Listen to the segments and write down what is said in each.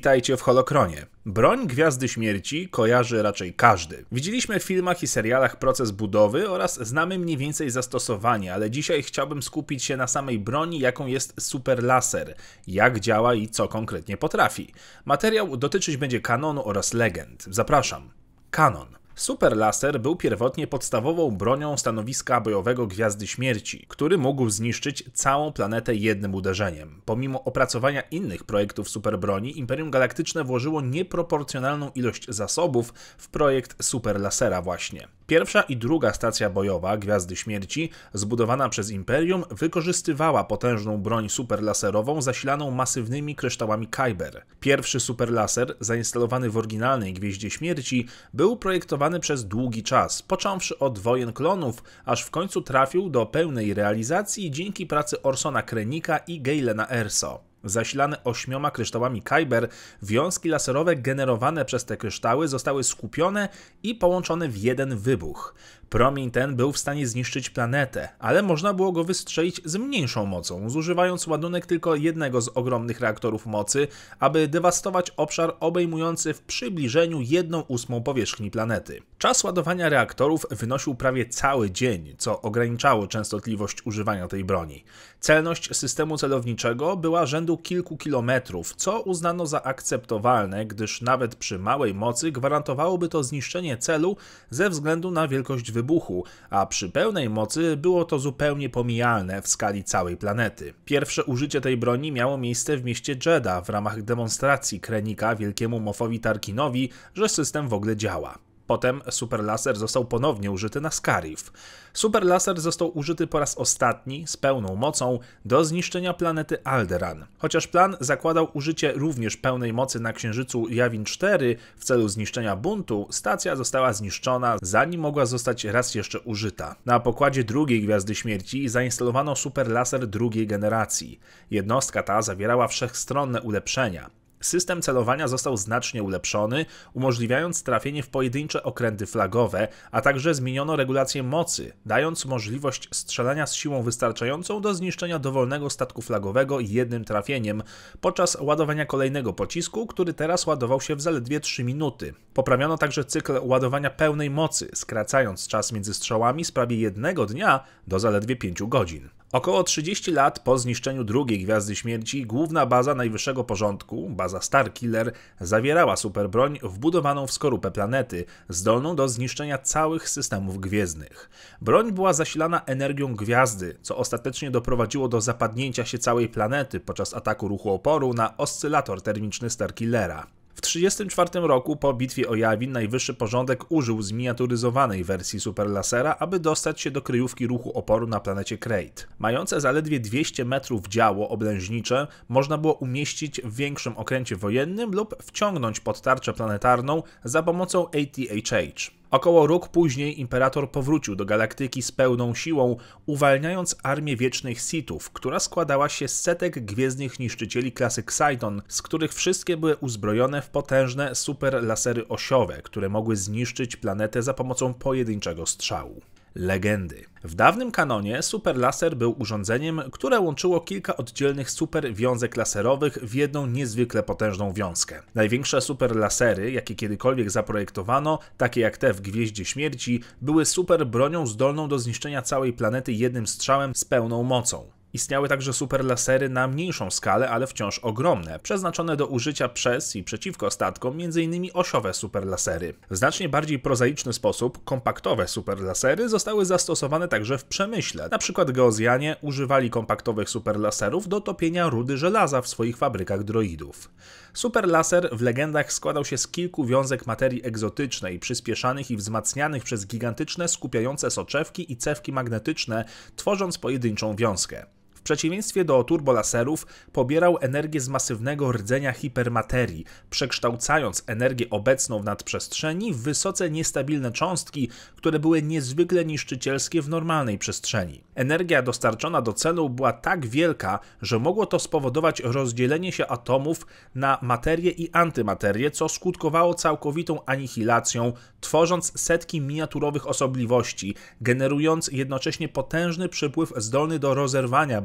Witajcie w Holokronie. Broń Gwiazdy Śmierci kojarzy raczej każdy. Widzieliśmy w filmach i serialach proces budowy oraz znamy mniej więcej zastosowanie, ale dzisiaj chciałbym skupić się na samej broni, jaką jest Super Laser, jak działa i co konkretnie potrafi. Materiał dotyczyć będzie kanonu oraz legend. Zapraszam. Kanon. Super Laser był pierwotnie podstawową bronią stanowiska bojowego Gwiazdy Śmierci, który mógł zniszczyć całą planetę jednym uderzeniem. Pomimo opracowania innych projektów superbroni, Imperium Galaktyczne włożyło nieproporcjonalną ilość zasobów w projekt Super Lasera właśnie. Pierwsza i druga stacja bojowa Gwiazdy Śmierci, zbudowana przez Imperium, wykorzystywała potężną broń superlaserową zasilaną masywnymi kryształami Kyber. Pierwszy superlaser, zainstalowany w oryginalnej Gwieździe Śmierci, był projektowany przez długi czas, począwszy od wojen klonów, aż w końcu trafił do pełnej realizacji dzięki pracy Orsona Krennica i Gaylena Erso. Zasilane 8 kryształami Kyber, wiązki laserowe generowane przez te kryształy zostały skupione i połączone w jeden wybuch. Promień ten był w stanie zniszczyć planetę, ale można było go wystrzelić z mniejszą mocą, zużywając ładunek tylko jednego z ogromnych reaktorów mocy, aby dewastować obszar obejmujący w przybliżeniu 1/8 powierzchni planety. Czas ładowania reaktorów wynosił prawie cały dzień, co ograniczało częstotliwość używania tej broni. Celność systemu celowniczego była rzędu kilku kilometrów, co uznano za akceptowalne, gdyż nawet przy małej mocy gwarantowałoby to zniszczenie celu ze względu na wielkość wybuchu, a przy pełnej mocy było to zupełnie pomijalne w skali całej planety. Pierwsze użycie tej broni miało miejsce w mieście Jedha w ramach demonstracji Krennica wielkiemu Moffowi Tarkinowi, że system w ogóle działa. Potem Super Laser został ponownie użyty na Scarif. Super Laser został użyty po raz ostatni z pełną mocą do zniszczenia planety Alderaan. Chociaż plan zakładał użycie również pełnej mocy na księżycu Yavin 4 w celu zniszczenia buntu, stacja została zniszczona, zanim mogła zostać raz jeszcze użyta. Na pokładzie drugiej Gwiazdy Śmierci zainstalowano Super Laser drugiej generacji. Jednostka ta zawierała wszechstronne ulepszenia. System celowania został znacznie ulepszony, umożliwiając trafienie w pojedyncze okręty flagowe, a także zmieniono regulację mocy, dając możliwość strzelania z siłą wystarczającą do zniszczenia dowolnego statku flagowego jednym trafieniem podczas ładowania kolejnego pocisku, który teraz ładował się w zaledwie 3 minuty. Poprawiono także cykl ładowania pełnej mocy, skracając czas między strzałami z prawie 1 dnia do zaledwie 5 godzin. Około 30 lat po zniszczeniu drugiej Gwiazdy Śmierci główna baza najwyższego porządku, baza Starkiller, zawierała superbroń wbudowaną w skorupę planety, zdolną do zniszczenia całych systemów gwiezdnych. Broń była zasilana energią gwiazdy, co ostatecznie doprowadziło do zapadnięcia się całej planety podczas ataku ruchu oporu na oscylator termiczny Starkillera. W 1934 roku po bitwie o Yavin najwyższy porządek użył zminiaturyzowanej wersji Super Lasera, aby dostać się do kryjówki ruchu oporu na planecie Krayt. Mające zaledwie 200 metrów działo oblężnicze można było umieścić w większym okręcie wojennym lub wciągnąć pod tarczę planetarną za pomocą ATHH. Około rok później Imperator powrócił do galaktyki z pełną siłą, uwalniając armię wiecznych Sithów, która składała się z setek gwiezdnych niszczycieli klasy Xaiton, z których wszystkie były uzbrojone w potężne super lasery osiowe, które mogły zniszczyć planetę za pomocą pojedynczego strzału. Legendy. W dawnym kanonie Super Laser był urządzeniem, które łączyło kilka oddzielnych super wiązek laserowych w jedną niezwykle potężną wiązkę. Największe super lasery, jakie kiedykolwiek zaprojektowano, takie jak te w Gwieździe Śmierci, były super bronią zdolną do zniszczenia całej planety jednym strzałem z pełną mocą. Istniały także super lasery na mniejszą skalę, ale wciąż ogromne, przeznaczone do użycia przez i przeciwko statkom, m.in. osiowe super lasery. W znacznie bardziej prozaiczny sposób kompaktowe super lasery zostały zastosowane także w przemyśle. Na przykład Geozjanie używali kompaktowych super laserów do topienia rudy żelaza w swoich fabrykach droidów. Super laser w legendach składał się z kilku wiązek materii egzotycznej, przyspieszanych i wzmacnianych przez gigantyczne skupiające soczewki i cewki magnetyczne, tworząc pojedynczą wiązkę. W przeciwieństwie do turbolaserów pobierał energię z masywnego rdzenia hipermaterii, przekształcając energię obecną w nadprzestrzeni w wysoce niestabilne cząstki, które były niezwykle niszczycielskie w normalnej przestrzeni. Energia dostarczona do celu była tak wielka, że mogło to spowodować rozdzielenie się atomów na materię i antymaterię, co skutkowało całkowitą anihilacją, tworząc setki miniaturowych osobliwości, generując jednocześnie potężny przypływ zdolny do rozerwania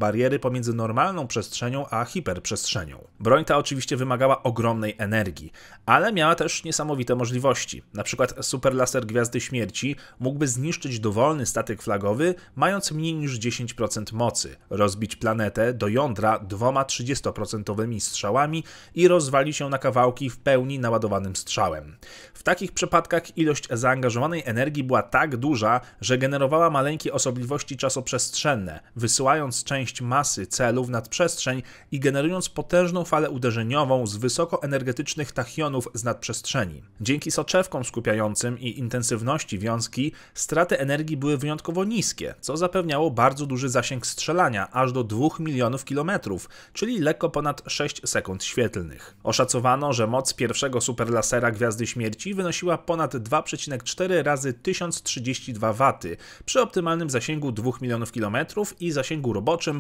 bariery pomiędzy normalną przestrzenią a hiperprzestrzenią. Broń ta oczywiście wymagała ogromnej energii, ale miała też niesamowite możliwości. Na przykład superlaser Gwiazdy Śmierci mógłby zniszczyć dowolny statek flagowy, mając mniej niż 10% mocy, rozbić planetę do jądra 2 30% strzałami i rozwalić ją na kawałki w pełni naładowanym strzałem. W takich przypadkach ilość zaangażowanej energii była tak duża, że generowała maleńkie osobliwości czasoprzestrzenne, wysyłając część masy celu w nadprzestrzeń i generując potężną falę uderzeniową z wysokoenergetycznych tachionów z nadprzestrzeni. Dzięki soczewkom skupiającym i intensywności wiązki straty energii były wyjątkowo niskie, co zapewniało bardzo duży zasięg strzelania, aż do 2 milionów kilometrów, czyli lekko ponad 6 sekund świetlnych. Oszacowano, że moc pierwszego superlasera Gwiazdy Śmierci wynosiła ponad 2,4 razy 1032 W przy optymalnym zasięgu 2 milionów kilometrów i zasięgu roboczym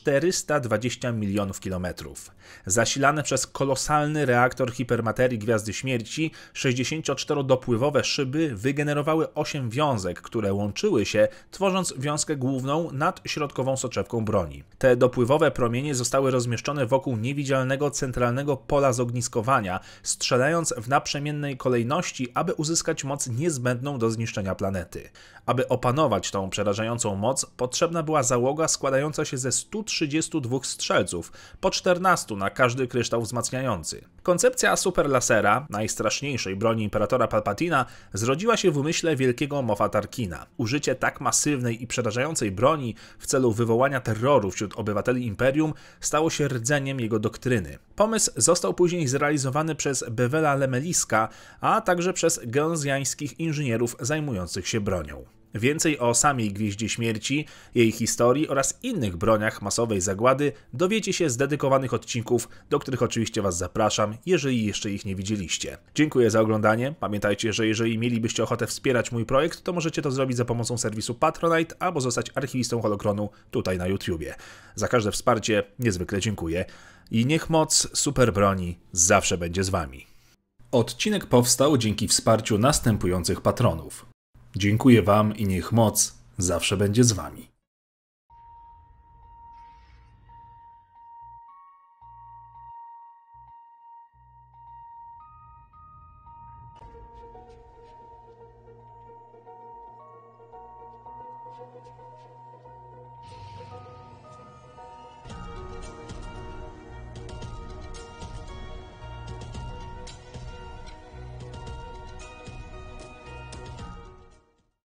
420 milionów kilometrów. Zasilane przez kolosalny reaktor hipermaterii Gwiazdy Śmierci 64-dopływowe szyby wygenerowały 8 wiązek, które łączyły się, tworząc wiązkę główną nad środkową soczewką broni. Te dopływowe promienie zostały rozmieszczone wokół niewidzialnego centralnego pola zogniskowania, strzelając w naprzemiennej kolejności, aby uzyskać moc niezbędną do zniszczenia planety. Aby opanować tą przerażającą moc, potrzebna była załoga składająca się ze 132 strzelców, po 14 na każdy kryształ wzmacniający. Koncepcja superlasera, najstraszniejszej broni Imperatora Palpatina, zrodziła się w umyśle wielkiego Moffa Tarkina. Użycie tak masywnej i przerażającej broni w celu wywołania terroru wśród obywateli Imperium stało się rdzeniem jego doktryny. Pomysł został później zrealizowany przez Bevela Lemeliska, a także przez geonzjańskich inżynierów zajmujących się bronią. Więcej o samej Gwieździe Śmierci, jej historii oraz innych broniach masowej zagłady dowiecie się z dedykowanych odcinków, do których oczywiście Was zapraszam, jeżeli jeszcze ich nie widzieliście. Dziękuję za oglądanie. Pamiętajcie, że jeżeli mielibyście ochotę wspierać mój projekt, to możecie to zrobić za pomocą serwisu Patronite albo zostać archiwistą Holokronu tutaj na YouTubie. Za każde wsparcie niezwykle dziękuję i niech moc superbroni zawsze będzie z Wami. Odcinek powstał dzięki wsparciu następujących patronów. Dziękuję Wam i niech moc zawsze będzie z Wami.